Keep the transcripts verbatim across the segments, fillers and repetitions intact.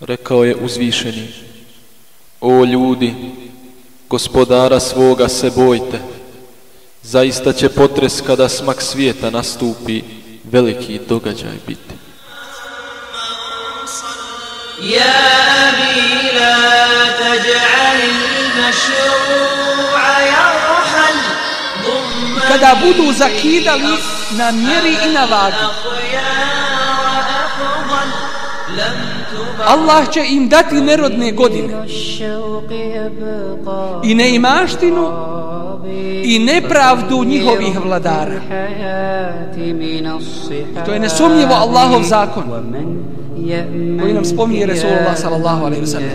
Rekao je uzvišeni: O ljudi, gospodara svoga se bojte, zaista će potres kada smak svijeta nastupi veliki događaj biti. Ja abi la taj'al al-mashru'a yarhal. Kada budu zakidali na mjeri i na vagi, Allah će im dati nerodne godine i neimaštinu i nepravdu njihovih vladara. I to je nesumnjivo Allahov zakon koji nam spominje Resulullah sallallahu alaihi wa sallam.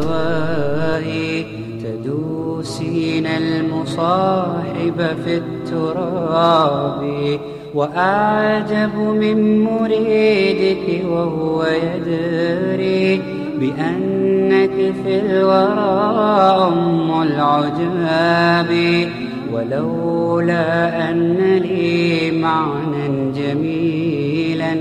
تدوسين المصاحب في التراب وأعجب من مريدك وهو يدري بأنك في الورى أم العجاب ولولا أن لي معنى جميلا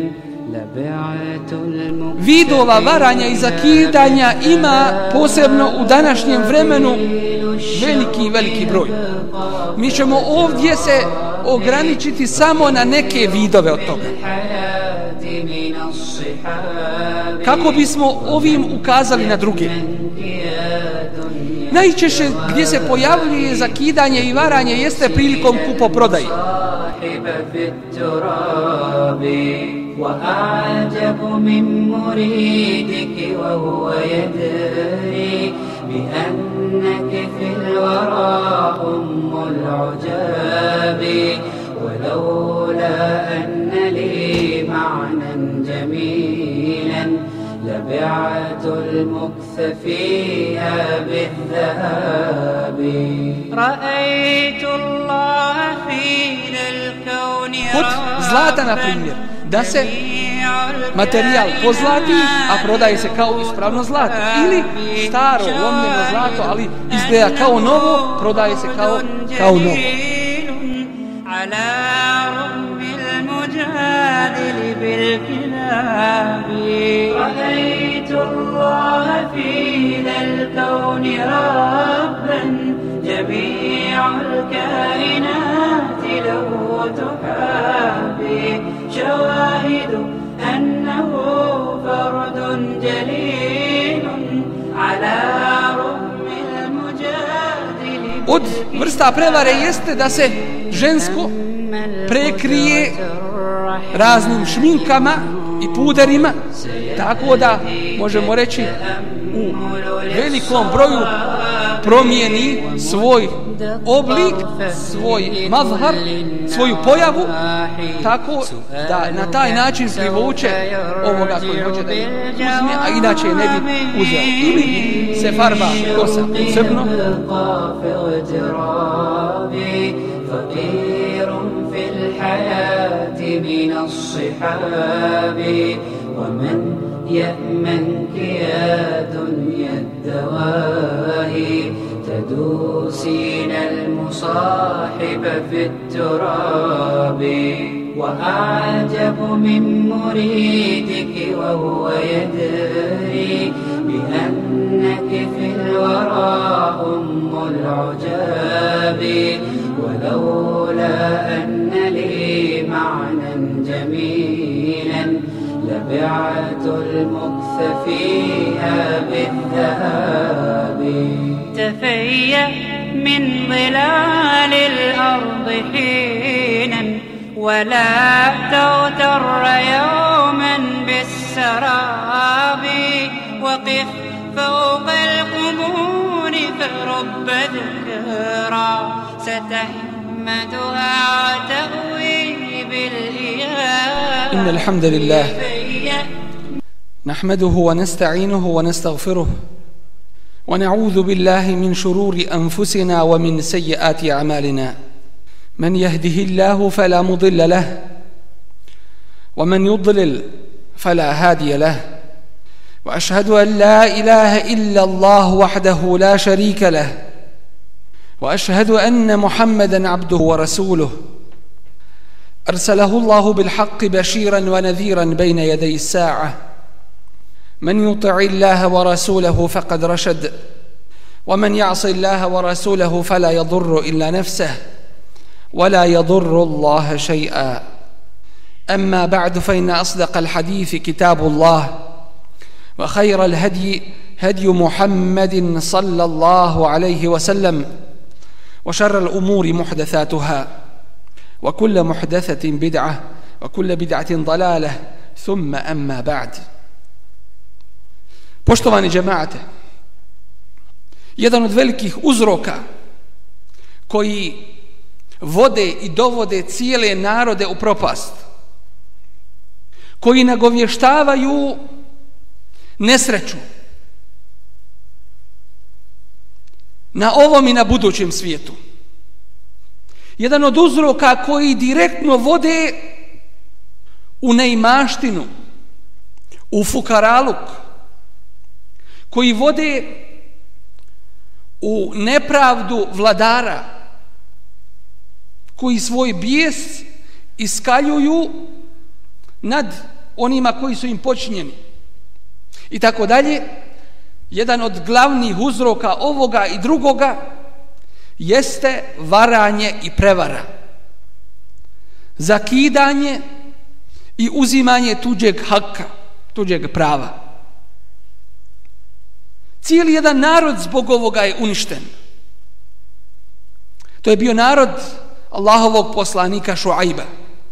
Vidova varanja i zakidanja ima posebno u današnjem vremenu veliki, veliki broj. Mi ćemo ovdje se ograničiti samo na neke vidove od toga, kako bismo ovim ukazali na druge. Najčešće gdje se pojavljuje zakidanje i varanje jeste prilikom kupoprodaje. وأعجب من مريدك وهو يدري بأنك في الورى أم العجاب ولولا أن لي معنى جميلا لبعت المكث فيها بالذهاب رأيت الله في الكون Kod zlata, na primjer, da se materijal pozlati, a prodaje se kao ispravno zlato, ili staro, lomljeno zlato, ali izgleda kao novo, prodaje se kao, kao novo. رأيت الله في ذا الكون ربا جميع الكائنات له تحابي شواهد أنه فرد جليل على رغم المجادل. Od vrsta prevare jeste da se žensko prekrije raznim šminkama i puderima, tako da možemo reći u velikom broju promijeni svoj oblik, svoj mazhar, svoju pojavu, tako da na taj način privuče ovoga koji hoće da je uzme, a inače ne bi uzeo. Ili se farba kosa crno, في الحياة من الصحاب ومن يأمنك يا دنيا الدواهي تدوسين المصاحب في التراب وأعجب من مريدك وهو يدري بأنك في الورى أم العجاب ولولا أن لي معنى جميلا لبعت المكث فيها بالذهاب تفيأ من ظلال الأرض حينا ولا تغتر يوما بالسراب وقف فوق القبور فرب ذكرى ستحمدها وتأوي بالإياب. إن الحمد لله نحمده ونستعينه ونستغفره ونعوذ بالله من شرور أنفسنا ومن سيئات أعمالنا من يهده الله فلا مضل له ومن يضلل فلا هادي له وأشهد أن لا إله إلا الله وحده لا شريك له وأشهد أن محمدا عبده ورسوله أرسله الله بالحق بشيرا ونذيرا بين يدي الساعة من يطع الله ورسوله فقد رشد ومن يعص الله ورسوله فلا يضر إلا نفسه ولا يضر الله شيئا أما بعد فإن أصدق الحديث كتاب الله وخير الهدي هدي محمد صلى الله عليه وسلم وشر الأمور محدثاتها وكل محدثة بدعة وكل بدعة ضلالة ثم أما بعد. Poštovani džemaate, jedan od velikih uzroka koji vode i dovode cijele narode u propast, koji nagovještavaju nesreću na ovom i na budućem svijetu, jedan od uzroka koji direktno vode u neimaštinu, u fukaraluk, koji vode u nepravdu vladara, koji svoj bijes iskaljuju nad onima koji su im počinjeni i tako dalje. Jedan od glavnih uzroka ovoga i drugoga jeste varanje i prevara, zakidanje i uzimanje tuđeg haka, tuđeg prava. Cijeli jedan narod zbog ovoga je uništen. To je bio narod Allahovog poslanika Šuajba.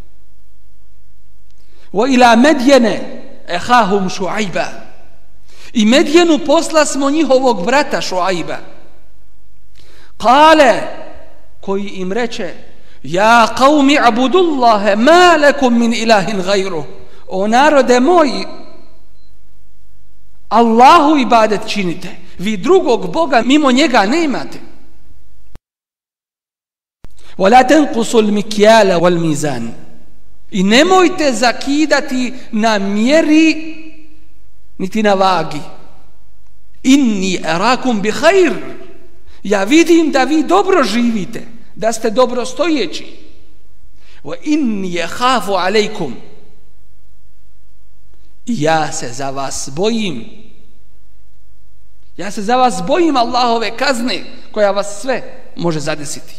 Wa ila Medjene ehahum Šuajba. I Medjenu posla smo njihovog brata Šuajba. Kale, koji im reče: Ja qavmi abudullahe ma lakum min ilahin gajru. O narode moji, Allahu ibadet činite, vi drugog Boga mimo njega ne imate. وَلَا تَنْقُسُ الْمِكْيَالَ وَالْمِيزَانِ. I nemojte zakidati na mjeri niti na vagi. Inni arakum bi khair. Ja vidim da vi dobro živite, da ste dobro stojeći. Wa inni yakhafu alaykum. Ja se za vas bojim. Ja se za vas bojim Allahove kazne koja vas sve može zadesiti.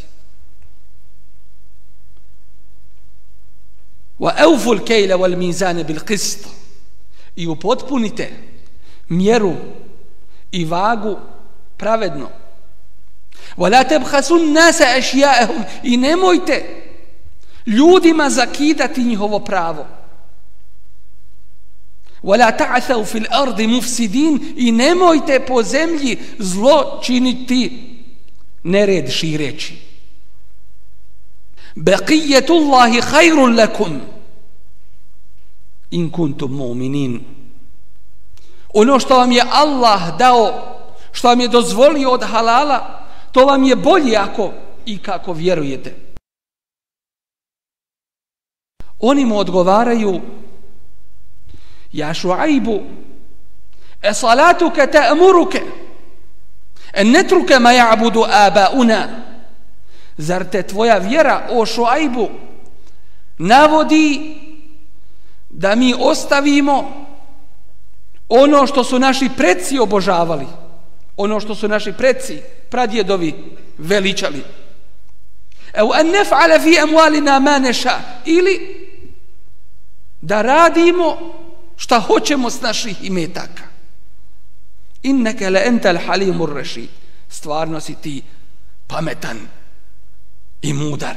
Wa awful kayla wal mizan bil qist. I upotpunite mjeru i vagu pravedno. Wa la tabkhasu an-nasa ashya'ahum. I nemojte ljudima zakidati njihovo pravo. وَلَا تَعْثَوْا فِي الْأَرْضِ مُفْسِدِينَ. I nemojte po zemlji zlo činiti, nered šireći. بَقِيَّةُ اللَّهِ خَيْرٌ لَكُمْ إِن كُنْتُمْ مُؤْمِنِينَ. Ono što vam je Allah dao, što vam je dozvolio od halala, to vam je bolje ako i kako vjerujete. Oni mu odgovaraju: Ja Šuajbu, e salatuke ta'muruke en netruke ma ja'budu abauna. Zar te tvoja vjera, o Šuajbu, navodi da mi ostavimo ono što su naši preci obožavali, ono što su naši preci, pradjedovi veličali. Evo en nef'ale fi amwalina ma neša. Ili da radimo šta hoćemo s naših imetaka. Inneke le entel halimur rešid. Stvarno si ti pametan i mudar.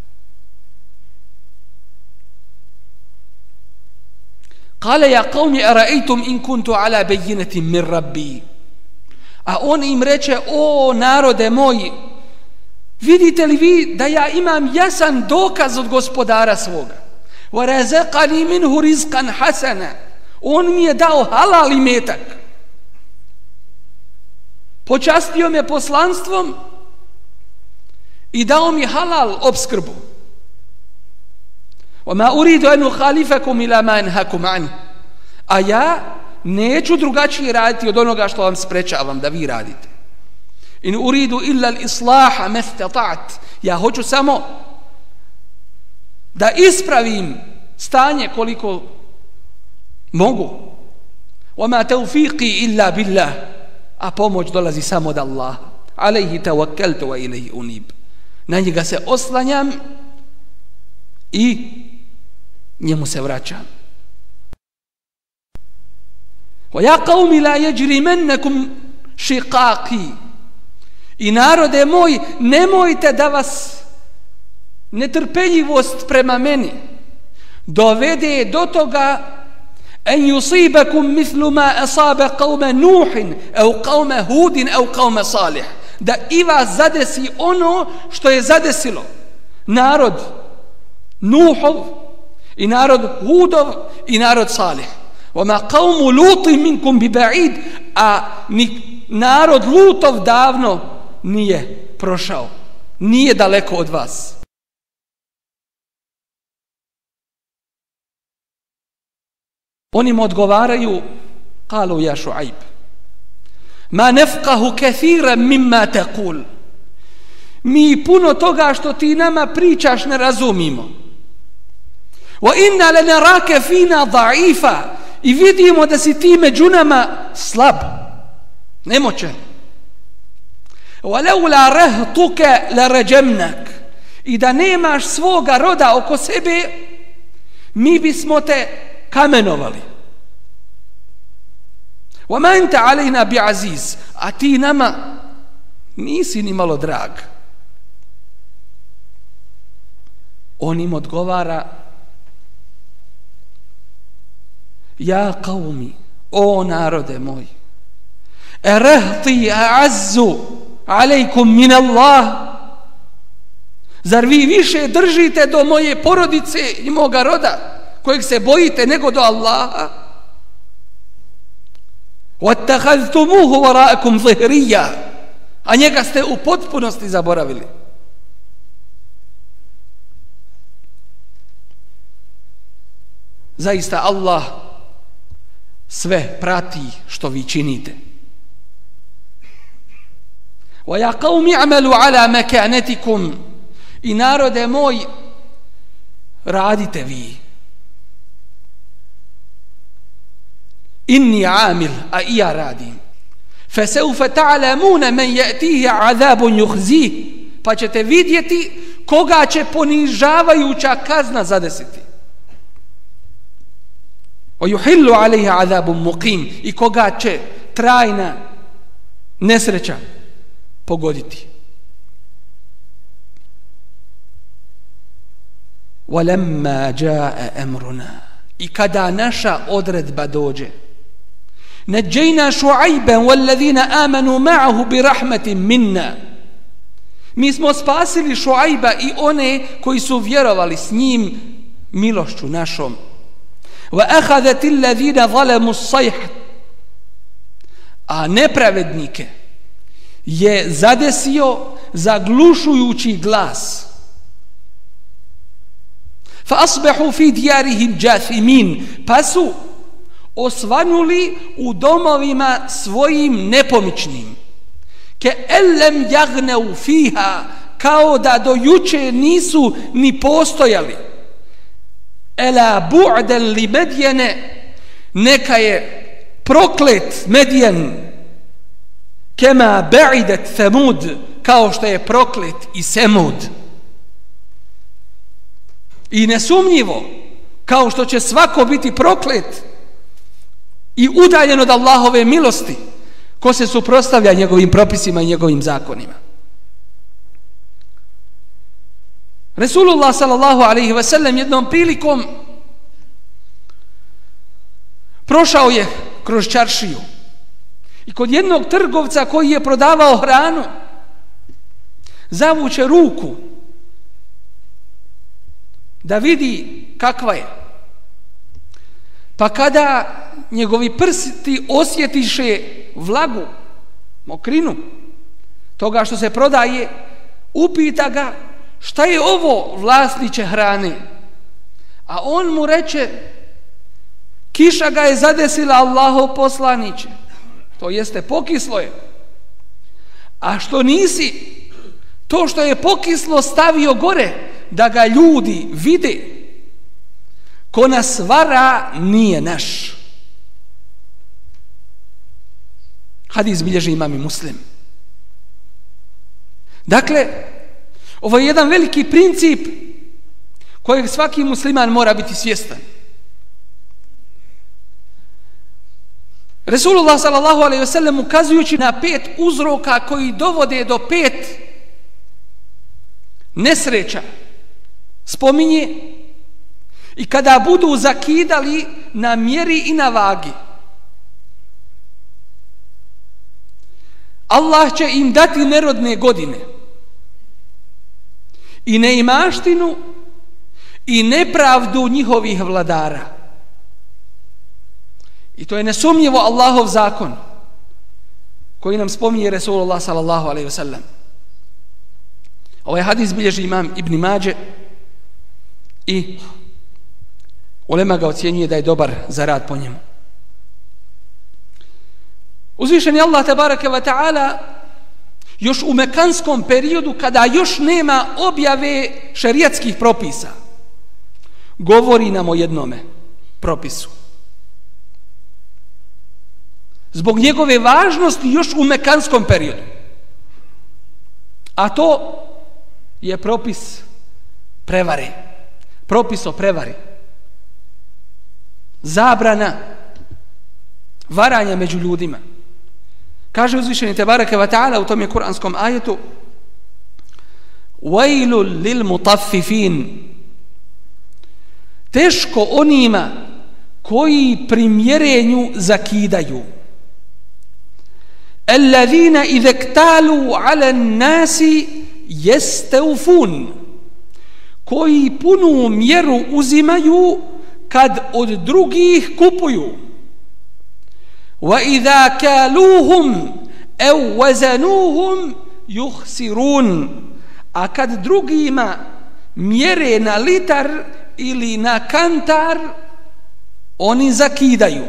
Kale ja qavmi araitum in kuntu ala bejjinetim min rabbi. A on im reče: o narode moji, vidite li vi da ja imam jasan dokaz od gospodara svoga? وَرَزَقَنِي مِنْهُ رِزْقًا حَسَنًا. On mi je dao halal imetak, počastio me poslanstvom i dao mi halal opskrbu. وَمَا أُرِيدُ أَنُ خَالِفَكُمْ إِلَى مَا أَنْهَكُمْ عَنْهُ. A ja neću drugačije raditi od onoga što vam sprečavam da vi radite. In uridu illa al-islaha mastata'at. Ja hoću samo da ispravim stanje koliko mogu. وَمَا تَوْفِيقِي إِلَّا بِاللَّهِ, a pomoć dolazi samo od Allaha. عَلَيْهِ تَوَكَّلْتُ وَإِلَيْهِ أُنِيبُ, na njega se oslanjam i njemu se vraćam. وَيَا قَوْمِ لَا يَجْرِمَنَّكُمْ شِقَاقِي, i narode moj, nemojte da vas netrpeljivost prema meni dovede do toga en yusibakum mithlu ma asaba qawma Nuhin au qawma Hudin au qawma Salih, da i vas zadesi ono što je zadesilo narod Nuhov i narod Hudov i narod Salih. وَمَا قَوْمُ لُوطٍ مِنْكُمْ بِبَعِيدٍ, a ni narod Lutov davno nije prošao, nije daleko od vas. Oni mu odgovaraju, قالوا يا شعيب ما نفقه كثيرا مما تقول, mi puno toga što ti nama pričaš ne razumimo. وَإِنَّا لَنَرَاكَ فِينَا ضَعِيفًا, i vidimo da si ti među nama slab, nemoćan. وَلَوْلَا رَهْتُكَ لَرَجَمْنَكَ, i da nemaš svoga roda oko sebe, mi bismo te kamenovali. وَمَا أَنْتَ عَلَيْنَا بِعَزِيزٍ, a ti nama nisi ni malo drag. On im odgovara, ja qavmi, o narode moj, erehti a'azzu alejkum min Allah, zar vi više držite do moje porodice i moga roda kojeg se bojite nego do Allaha? وَاتَّخَذْتُمُوهُ وَرَاءَكُمْ ظِهْرِيًّا, a njega ste u potpunosti zaboravili. Zaista Allah sve prati što vi činite. وَيَا قَوْمِ اعْمَلُوا عَلَى مَكَانَتِكُمْ, i narode moj, radite vi. Inni amil, a i ja radim. فَسَوْفَ تَعْلَمُونَ مَنْ يَأْتِيهِ عَذَابٌ يُخْزِيهِ, pa ćete vidjeti koga će ponižavajuća kazna zadesiti. وَيُحِلُّ عَلَيْهِ عَذَابٌ مُقِيمٌ, i koga će trajna nesreća pogoditi. وَلَمَّا جَاءَ أَمْرُنَا, i kada naša odredba dođe, نَجَّيْنَا شُعَيْبًا وَالَّذِينَ آمَنُوا مَعَهُ بِرَحْمَةٍ مِنَّا, mi smo spasili Šuajba i one koji su vjerovali s njim milošću našom. وَأَخَذَتِ الَّذِينَ ظَلَمُوا الصَّيْحَةِ, a nepravednike je zadesio zaglušujući glas. فَأَصْبَحُوا فِي دِيَارِهِمْ جَاثِمِينَ, pa su osvanuli u domovima svojim nepomičnim. كَأَلَّمْ يَغْنَوْا فِيهَا, kao da do juče nisu ni postojali. Ela bu'dan li Medjene, neka je proklet Medjen, kema ba'idat Thamud, kao što je proklet i Semud. I nesumnjivo, kao što će svako biti proklet i udaljen od Allahove milosti ko se suprotstavlja njegovim propisima i njegovim zakonima. Resulullah sallallahu alaihi wa sallam jednom prilikom prošao je kroz čaršiju i kod jednog trgovca koji je prodavao hranu zavuče ruku da vidi kakva je. Pa kada njegovi prsti osjetiše vlagu, mokrinu toga što se prodaje, upita ga, šta je ovo, vlasniče hrane? A on mu reče, kiša ga je zadesila, Allahov poslaniće, to jeste pokislo je. A što nisi to što je pokislo stavio gore da ga ljudi vide, ko nas vara nije naš. Hadis bilježi imam i Muslim. Dakle, ovo je jedan veliki princip kojeg svaki musliman mora biti svjestan. Resulullah sallallahu alejhi ve sellem ukazujući na pet uzroka koji dovode do pet nesreća spominje i kada budu zakidali na mjeri i na vagi, Allah će im dati nerodne godine i neimaštinu i nepravdu njihovih vladara. I to je nesumnjivo Allahov zakon koji nam spominje Resulullah sallallahu alejhi ve sellem. Ovaj hadis bilježi imam Ibn Mađe i ulema ga ocjenjuje da je dobar za rad po njemu. Uzvišen je Allah tebareke ve ta'ala još u mekanskom periodu, kada još nema objave šerijatskih propisa, govori nam o jednome propisu. Zbog njegove važnosti još u mekanskom periodu. A to je propis prevare. Propis o prevari. Zabrana varanja među ljudima. Kaže uzvišeni tebareke ve ta'ala u tom je kuranskom ajetu: Wailul lil mutaffifin. Teško onima koji pri mjerenju zakidaju. Alladhina idha iktalu ala an-nasi yastawfun. Koji punu mjeru uzimaju kad od drugih kupuju. Wa idha kaluhum aw wazanuhum yukhsirun. A kad drugima mjere na litar ili na kantar, oni zakidaju.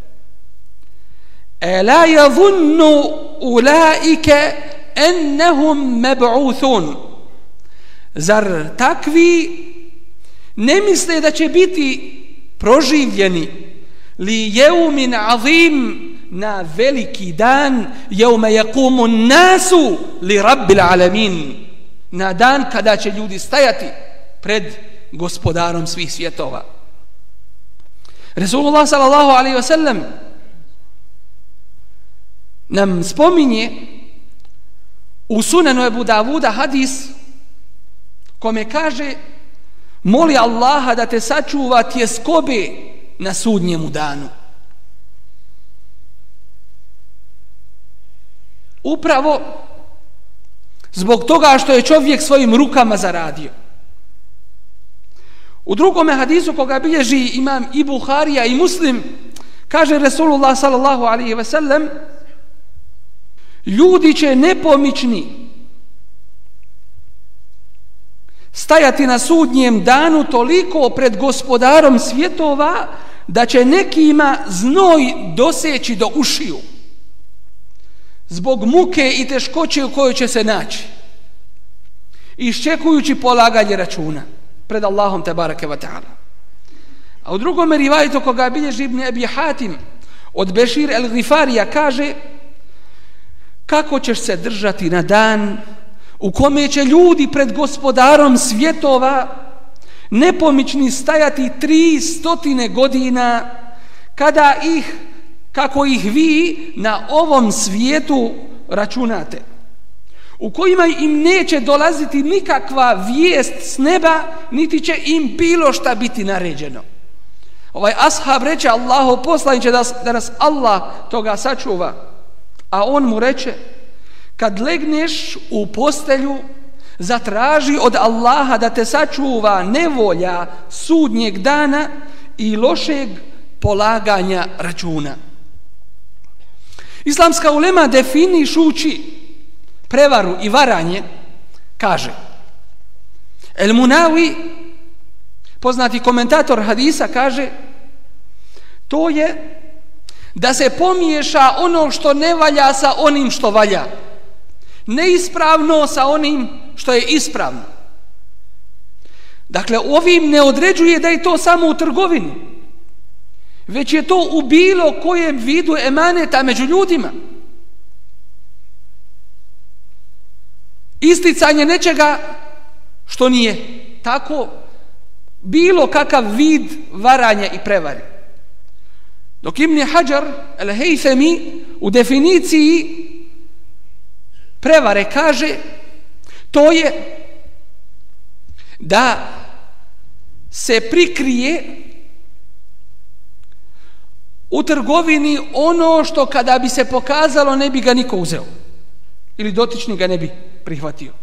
Ela yadhunnu ulaika annahum mab'uthun. Zar takvi ne misle da će biti proživljeni li yawmin azim, na veliki dan, yawma yaqumu an-nasu li rabbil alamin, na dan kada će ljudi stajati pred gospodarom svih svjetova. Resulullah sallallahu alejhi ve sellem nam spominje u Sunanu Ebu Davuda hadis kome kaže: moli Allaha da te sačuva tjeskobe na sudnjemu danu. Upravo zbog toga što je čovjek svojim rukama zaradio. U drugome hadisu koga bilježi imam i Buharija i Muslim, kaže Resulullah sallallahu alejhi ve sellem: ljudi će nepomični stajati na sudnjem danu toliko pred gospodarom svjetova da će nekima znoj doseći do ušiju zbog muke i teškoće u kojoj će se naći, iščekujući polaganje računa pred Allahom tebareke ve ta'ala. A u drugom rivajetu koga bilježi Ibn Abi Hatim od Bešir el-Gifarija kaže: kako ćeš se držati na dan u kome će ljudi pred gospodarom svjetova nepomični stajati tri stotine godina, kada ih, kako ih vi na ovom svijetu računate, u kojima im neće dolaziti nikakva vijest s neba, niti će im bilo šta biti naređeno. Ovaj ashab reče: Allahov poslaniče, da, da nas Allah toga sačuva. A on mu reče: kad legneš u postelju, zatraži od Allaha da te sačuva nevolja sudnjeg dana i lošeg polaganja računa. Islamska ulema definišući prevaru i varanje kaže: El Munawi, poznati komentator hadisa, kaže: to je da se pomiješa ono što ne valja sa onim što valja, neispravno sa onim što je ispravno. Dakle, ovim ne određuje da je to samo u trgovini, već je to u bilo kojem vidu emaneta među ljudima. isticanje nečega što nije tako, bilo kakav vid varanja i prevari. Dok Ibn Hajar al-Haythami u definiciji prevare kaže, to je da se prikrije u trgovini ono što kada bi se pokazalo ne bi ga niko uzeo ili dotični ga ne bi prihvatio.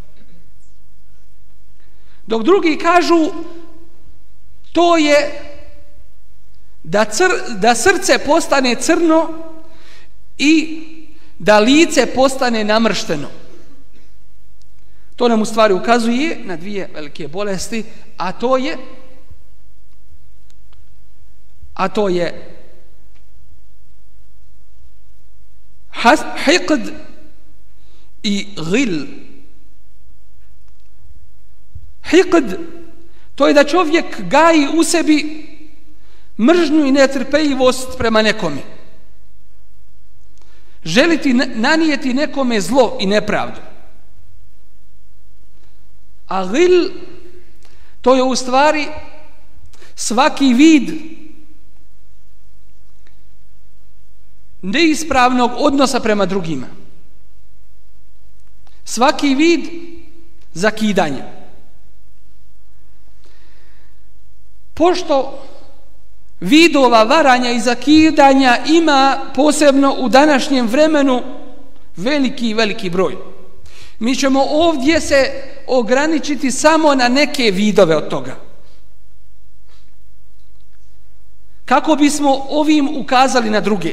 Dok drugi kažu, to je da, cr, da srce postane crno i da lice postane namršteno. To nam u stvari ukazuje na dvije velike bolesti, a to je a to je hiqd i ghil. Hiqd, to je da čovjek gaji u sebi mržnju i netrpeljivost prema nekome. Želiti nanijeti nekome zlo i nepravdu. A ghil, to je u stvari svaki vid neispravnog odnosa prema drugima. Svaki vid zakidanja. Pošto vidova varanja i zakidanja ima posebno u današnjem vremenu veliki, veliki broj, mi ćemo ovdje se ograničiti samo na neke vidove od toga. Kako bismo ovim ukazali na druge.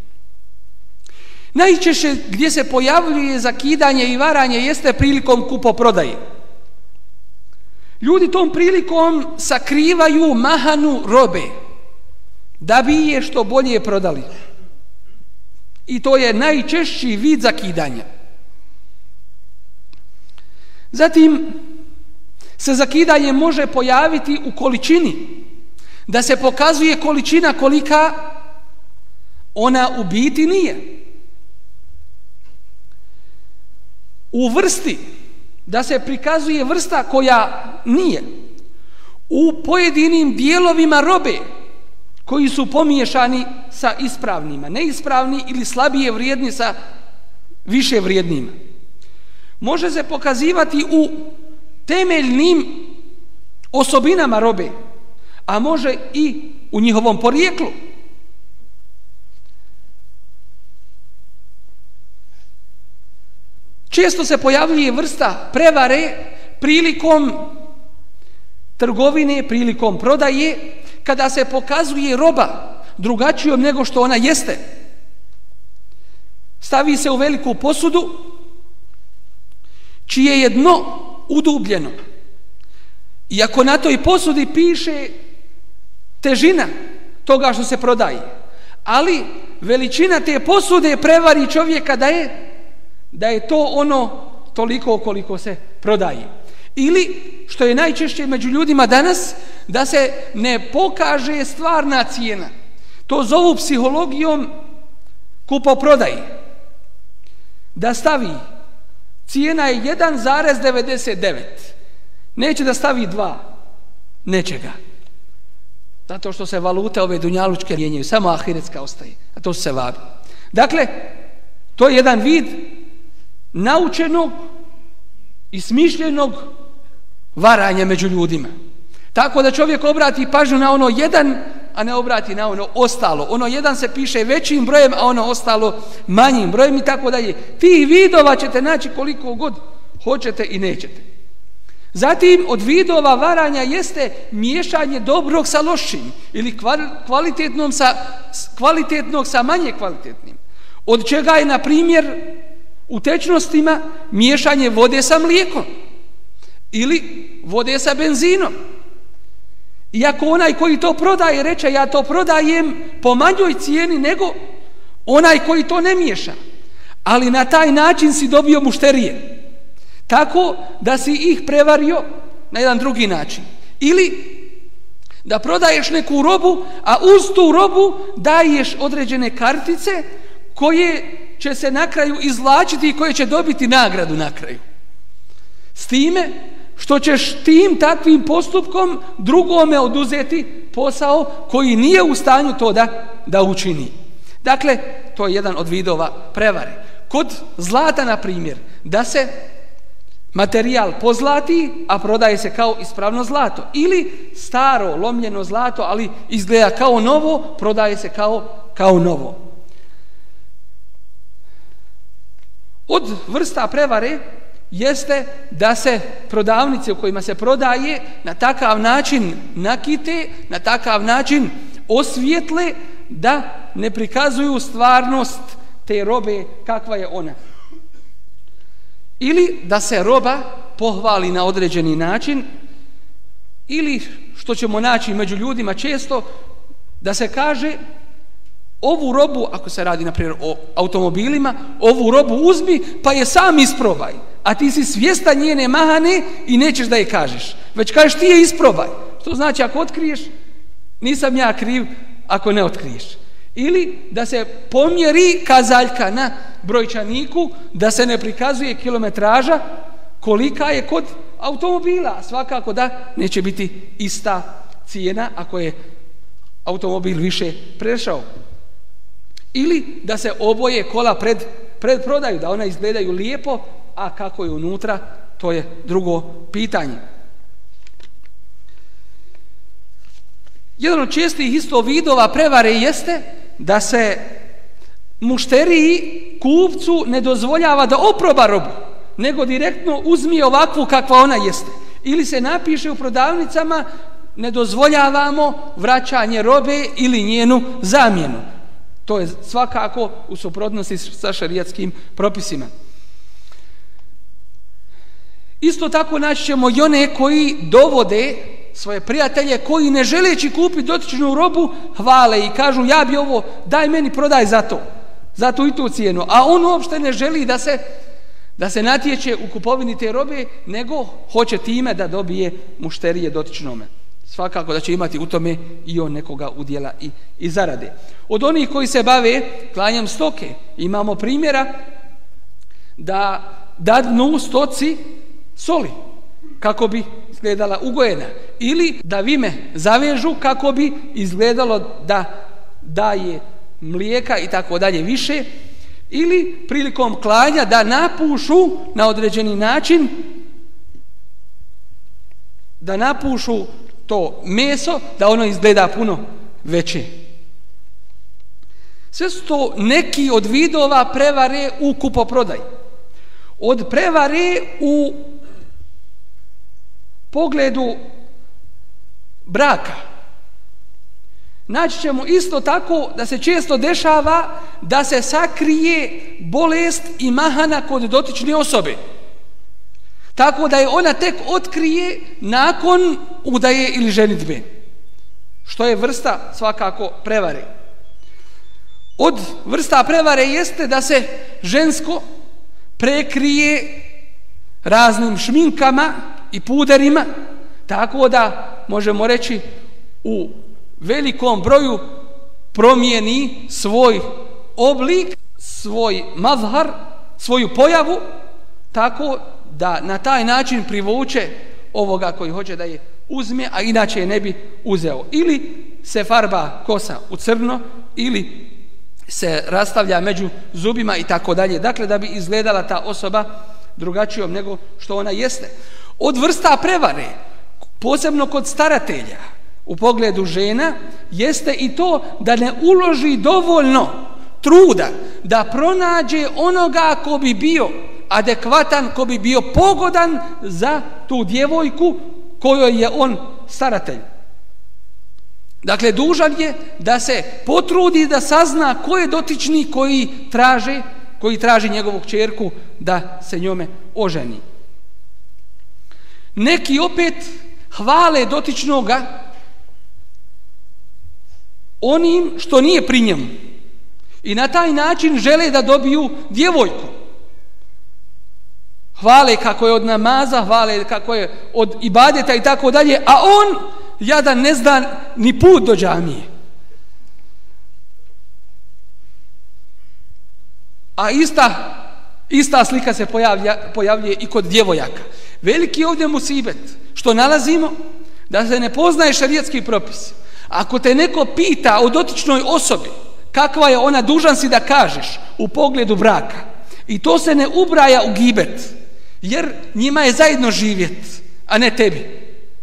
Najčešće gdje se pojavljuje zakidanje i varanje jeste prilikom kupoprodaje. Ljudi tom prilikom sakrivaju mahanu robe da bi je što bolje prodali. I to je najčešći vid zakidanja. Zatim se zakidanje može pojaviti u količini, da se pokazuje količina kolika ona u biti nije. U vrsti, da se prikazuje vrsta koja nije. U pojedinim dijelovima robe koji su pomiješani sa ispravnima, neispravni ili slabije vrijedni sa više vrijednima. Može se pokazivati u temeljnim osobinama robe, a može i u njihovom porijeklu. Često se pojavljuje vrsta prevare prilikom trgovine, prilikom prodaje, kada se pokazuje roba drugačijom nego što ona jeste. Stavi se u veliku posudu čije je dno udubljeno. I ako na toj posudi piše težina toga što se prodaje, ali veličina te posude prevari čovjeka da je da je to ono toliko koliko se prodaje. Ili, što je najčešće među ljudima danas, da se ne pokaže stvarna cijena. To zovu psihologijom kupoprodaje. Da stavi cijena je jedan zarez devedeset devet. Neće da stavi dva nečega. Zato što se valute ove dunjalučke mijenjaju, samo ahiretska ostaje, a to su se vabi. Dakle, to je jedan vid naučenog i smišljenog varanja među ljudima. Tako da čovjek obrati pažnju na ono jedan, a ne obrati na ono ostalo. Ono jedan se piše većim brojem, a ono ostalo manjim brojem i tako dalje. Tih vidova ćete naći koliko god hoćete i nećete. Zatim od vidova varanja jeste miješanje dobrog sa lošim ili kvalitetnom sa, kvalitetnog sa manje kvalitetnim. Od čega je, na primjer, u tečnostima miješanje vode sa mlijekom ili vode sa benzinom. Iako onaj koji to prodaje reče, ja to prodajem po manjoj cijeni nego onaj koji to ne miješa, ali na taj način si dobio mušterije, tako da si ih prevario na jedan drugi način. Ili da prodaješ neku robu, a uz tu robu daješ određene kartice koje će se na kraju izvlačiti i koje će dobiti nagradu na kraju. S time što ćeš tim takvim postupkom drugome oduzeti posao koji nije u stanju to da, da učini. Dakle, to je jedan od vidova prevare. Kod zlata, na primjer, da se materijal pozlati, a prodaje se kao ispravno zlato. Ili staro, lomljeno zlato, ali izgleda kao novo, prodaje se kao, kao novo. Od vrsta prevare jeste da se prodavnice u kojima se prodaje na takav način nakite, na takav način osvijetle da ne prikazuju stvarnost te robe kakva je ona. Ili da se roba pohvali na određeni način, ili što ćemo naći među ljudima često, da se kaže ovu robu, ako se radi na primjer o automobilima, ovu robu uzmi pa je sam isprobaj, a ti si svjestan njene mahane i nećeš da je kažeš, već kažeš ti je isprobaj. Što znači ako otkriješ, nisam ja kriv ako ne otkriješ. Ili da se pomjeri kazaljka na brojčaniku, da se ne prikazuje kilometraža kolika je kod automobila. Svakako da neće biti ista cijena ako je automobil više prešao. Ili da se oboje kola pred, pred prodaju, da ona izgledaju lijepo, a kako je unutra, to je drugo pitanje. Jedan od čestih isto vidova prevare jeste da se mušteriji, kupcu, ne dozvoljava da oproba robu, nego direktno uzmi ovakvu kakva ona jeste. Ili se napiše u prodavnicama ne dozvoljavamo vraćanje robe ili njenu zamjenu. To je svakako u suprotnosti sa šerijatskim propisima. Isto tako naći ćemo i one koji dovode svoje prijatelje koji ne želeći kupiti dotičnu robu hvale i kažu ja bi ovo, daj meni, prodaj za to, za tu i tu cijenu, a on uopšte ne želi da se, da se natječe u kupovini te robe, nego hoće time da dobije mušterije dotičnome. Svakako da će imati u tome i on nekoga udjela i, i zarade. Od onih koji se bave klanjem stoke imamo primjera da dadnu stoci soli kako bi izgledala ugojena, ili da vime zavežu kako bi izgledalo da daje mlijeka i tako dalje više, ili prilikom klanja da napušu na određeni način, da napušu to meso da ono izgleda puno veće. Sve su to neki od vidova prevare u kupoprodaji. Od prevare u pogledu braka naći ćemo isto tako da se često dešava da se sakrije bolest i mahana kod dotične osobe, tako da je ona tek otkrije nakon udaje ili ženidbe, što je vrsta svakako prevare. Od vrsta prevare jeste da se žensko prekrije raznim šminkama i puderima, tako da možemo reći u velikom broju promijeni svoj oblik, svoj mazhar, svoju pojavu, tako da na taj način privuče ovoga koji hoće da je uzme, a inače je ne bi uzeo. Ili se farba kosa u crno, ili se rastavlja među zubima i tako dalje. Dakle, da bi izgledala ta osoba drugačijom nego što ona jeste. Od vrsta prevare, posebno kod staratelja, u pogledu žena, jeste i to da ne uloži dovoljno truda da pronađe onoga ko bi bio adekvatan, ko bi bio pogodan za tu djevojku kojoj je on staratelj. Dakle, dužan je da se potrudi da sazna ko je dotični koji traže, koji traži njegovu kćerku da se njome oženi. Neki opet hvale dotičnoga onim što nije pri njemu i na taj način žele da dobiju djevojku. Hvale kako je od namaza, hvale kako je od ibadeta i tako dalje, a on jadan ne zna ni put do džamije. A ista, ista slika se pojavlja, pojavljuje i kod djevojaka. Veliki ovdje musibet što nalazimo da se ne poznaje šerijatski propis. Ako te neko pita o dotičnoj osobi kakva je ona, dužan si da kažeš u pogledu braka. I to se ne ubraja u gibet, jer njima je zajedno živjet, a ne tebi.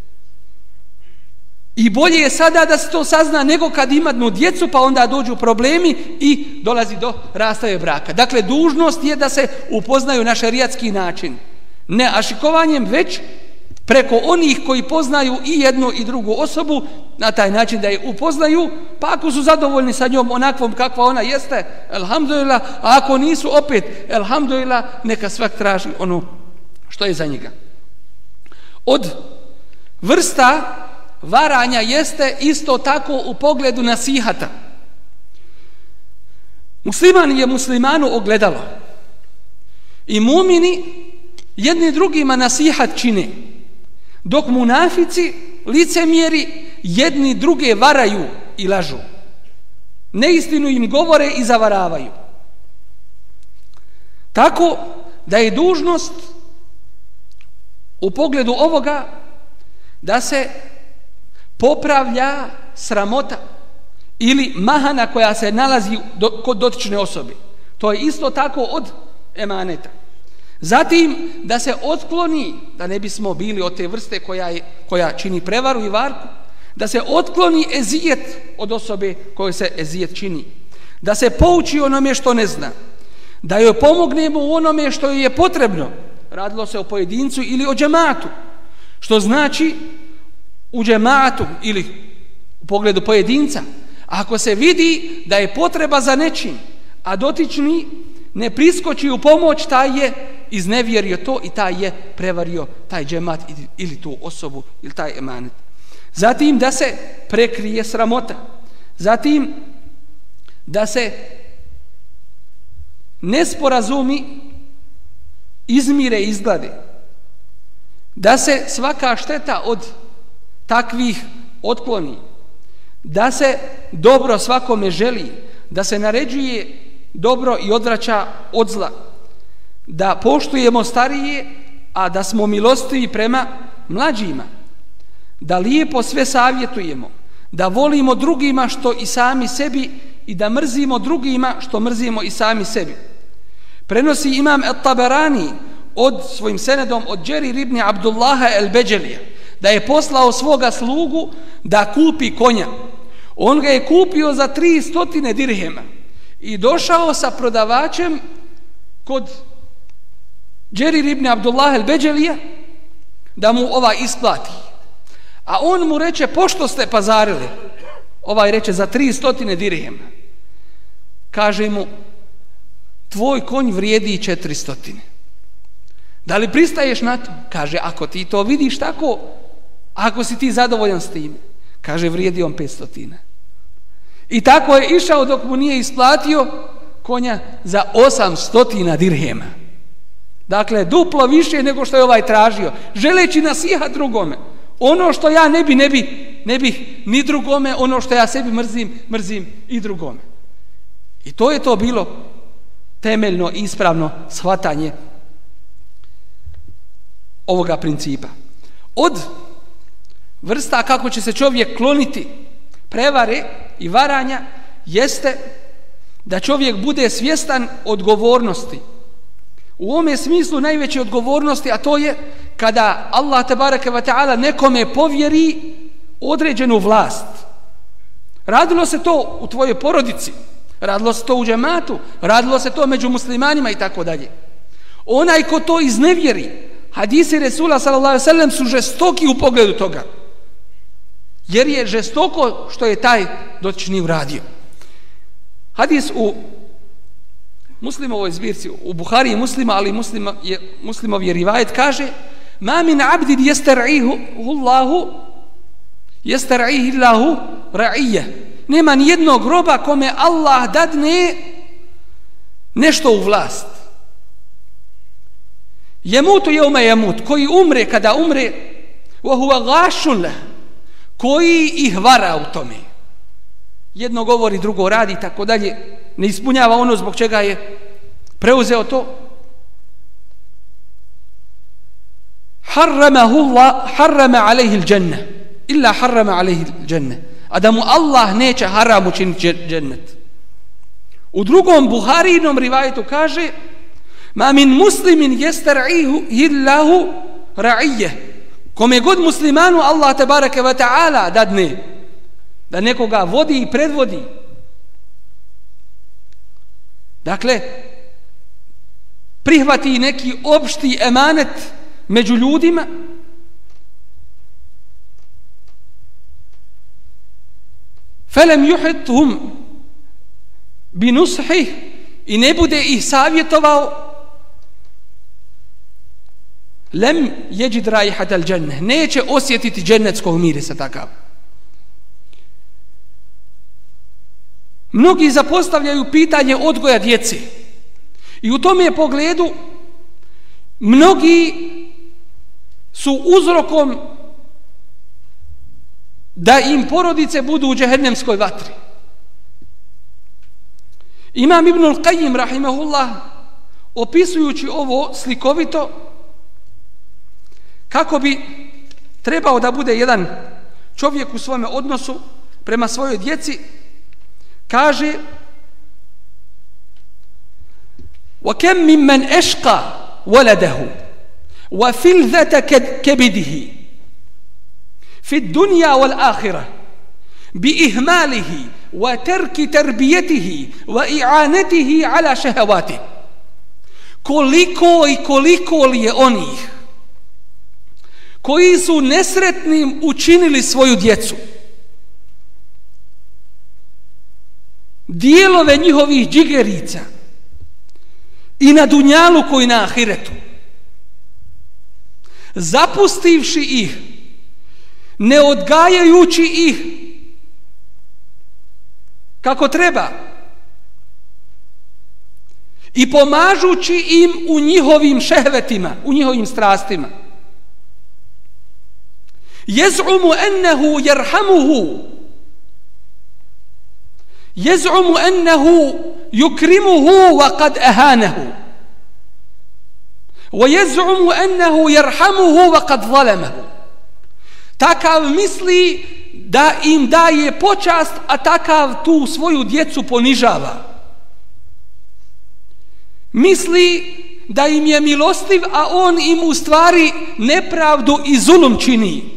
I bolje je sada da se to sazna nego kad imadnu djecu, pa onda dođu problemi i dolazi do rastave braka. Dakle, dužnost je da se upoznaju na šerijatski način. Ne ašikovanjem, već preko onih koji poznaju i jednu i drugu osobu, na taj način da je upoznaju, pa ako su zadovoljni sa njom onakvom kakva ona jeste, elhamdulillah, a ako nisu, opet elhamdulillah, neka svak traži ono što je za njega. Od vrsta varanja jeste isto tako u pogledu nasihata. Musliman je muslimanu ogledalo i mumini jedni drugima nasihat čine, dok munafici, licemjeri, jedni druge varaju i lažu. Neistinu im govore i zavaravaju. Tako da je dužnost u pogledu ovoga da se popravlja sramota ili mahana koja se nalazi do, kod dotične osobe. To je isto tako od emaneta. Zatim da se otkloni, da ne bismo bili od te vrste koja, je, koja čini prevaru i varku, da se otkloni ezijet od osobe koje se ezijet čini, da se pouči onome što ne zna, da joj pomognemo u onome što joj je potrebno, radilo se o pojedincu ili o džematu, što znači u džematu ili u pogledu pojedinca, ako se vidi da je potreba za nečim, a dotični ne priskoči u pomoć, taj je iznevjerio to i taj je prevario taj džemat ili tu osobu ili taj emanet. Zatim da se prekrije sramota. Zatim da se nesporazumi izmire i izglade. Da se svaka šteta od takvih otkloni. Da se dobro svakome želi. Da se naređuje dobro i odvraća od zla. Da poštujemo starije, a da smo milostivi prema mlađima. Da lijepo sve savjetujemo. Da volimo drugima što i sami sebi i da mrzimo drugima što mrzimo i sami sebi. Prenosi imam At-Tabarani od svojim senedom od Džerir ibn Abdullaha el-Beđelija da je poslao svoga slugu da kupi konja. On ga je kupio za tri stotine dirhema i došao sa prodavačem kod Džerir ibn Abdullaha el-Beđelija da mu ovaj isplati. A on mu reče, pošto ste pazarili? Ovaj reče, za tri stotine dirhema. Kaže mu, tvoj konj vrijedi četiri stotine. Da li pristaješ na to? Kaže, ako ti to vidiš tako, ako si ti zadovoljan s tim, kaže, vrijedi on pet stotina. I tako je išao dok mu nije isplatio konja za osam stotina dirhema. Dakle, duplo više nego što je ovaj tražio, želeći nasihat drugome. Ono što ja ne bi, ne bi, ne bi ni drugome, ono što ja sebi mrzim, mrzim i drugome. I to je to bilo temeljno i ispravno shvatanje ovoga principa. Od vrsta kako će se čovjek kloniti prevare i varanja jeste da čovjek bude svjestan odgovornosti. U ovome smislu najveće odgovornosti, a to je kada Allah tebareke ve taala nekome povjeri određenu vlast. Radilo se to u tvojoj porodici, radilo se to u džematu, radilo se to među muslimanima i tako dalje. Onaj ko to iznevjeri, hadisi Resula sallallahu alejhi ve sellem su žestoki u pogledu toga. Jer je žestoko što je taj dotični uradio. Hadis u Muslimovoj zbirci, u Buhari i Muslima, ali Muslima je, Muslimov je rivajet, kaže: ma min abdin yastar'ihu Allahu yastar'ihi Allahu ra'iyya. Nema ni jednog roba kome Allah dadne nešto u vlast. Jemutu jevme jemut, koji umre kada umre, wa huwa ghashun lah, koji ih vara u tome. Jedno govori, drugo radi, tako dalje, ne ispunjava ono zbog čega je preuzeo to. harramahu Allah harrama alejhi l'đenne illa harrama alejhi l'đenne, a da mu Allah neće haram učiniti džennet. U drugom Buharinom rivajetu kaže ma min muslimin jestar'ihu illahu ra'ije, kome god muslimanu Allah tebareke ve ta'ala dadne da nekoga vodi i predvodi. Dakle, prihvati neki opšti emanet među ljudima, felem juhithum bi nushih, i ne bude ih savjetovao, lem jeđid raihat al dženne, neće osjetiti džennetskog mirisa takav. Mnogi zapostavljaju pitanje odgoja djece i u tome pogledu mnogi su uzrokom da im porodice budu u džehennemskoj vatri. Imam Ibnul Qayyim rahimahullah, opisujući ovo slikovito, kako bi trebao da bude jedan čovjek u svome odnosu prema svojoj djeci, kaže: وَكَمْ مِمَّنْ أَشْقَى وَلَدَهُ وَفِلْذَةَ كَبِدِهِ في الدنيا والآخرة بإهماله وترك تربيته وإعانته على شهواته. Koliko i koliko li je onih koji su nesretnim učinili svoju djecu, dijelove njihovih džigerica, i na dunjaluku i na ahiretu, zapustivši ih, ne odgajajući ih kako treba i pomažući im u njihovim šehvetima, u njihovim strastima. Jez'umu ennehu jerhamuhu, jez'umu ennehu yukrimuhu wa qad ahanahu, wa jez'umu ennehu jerhamuhu wa qad zalamahu. Takav misli da im daje počast, a takav tu svoju djecu ponižava. Misli da im je milostiv, a on im u stvari nepravdu i zulum čini.